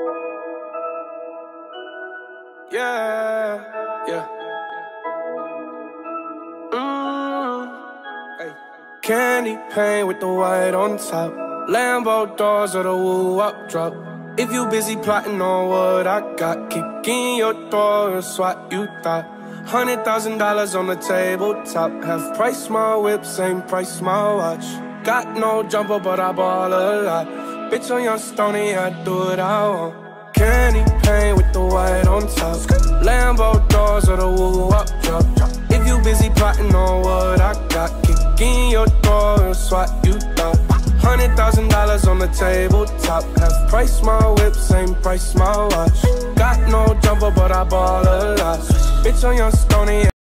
Yeah, yeah. Hey. Candy paint with the white on top. Lambo doors or the woo-up drop. If you busy plotting on what I got, kick in your door, it's what you thought. $100,000 on the tabletop. Half price my whip, same price my watch. Got no jumper, but I ball a lot. Bitch on your stony, I do what I want. Candy paint with the white on top. Lambo doors or the woo-up drop. If you busy plotting on what I got, kick in your door, it's what you thought. $100,000 on the tabletop. Half price my whip, same price my watch. Got no jumper, but I ball a lot. Bitch on your stony.